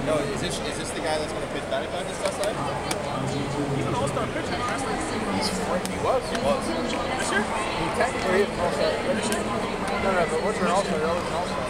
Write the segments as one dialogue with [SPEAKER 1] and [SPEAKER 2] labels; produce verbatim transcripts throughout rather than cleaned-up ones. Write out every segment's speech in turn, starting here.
[SPEAKER 1] No, is this is this the guy that's going to pitch batting back this side?
[SPEAKER 2] He's an all-star pitcher.
[SPEAKER 1] He was. He was.
[SPEAKER 2] This year?
[SPEAKER 1] He technically is an all-star. This year? No, no, but what's an all-star? That was an all-star.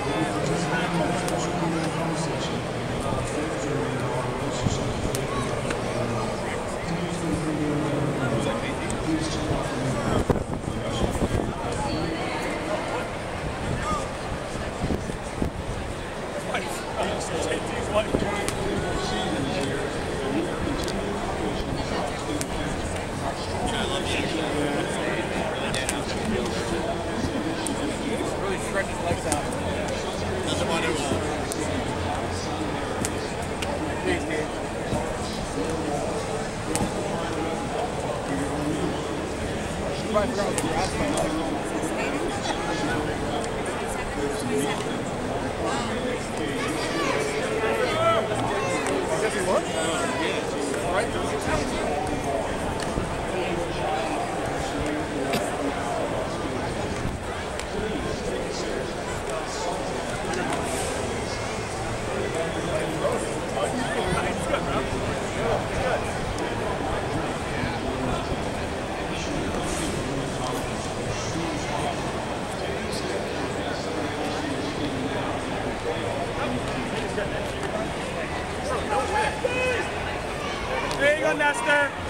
[SPEAKER 2] There you go, Nestor.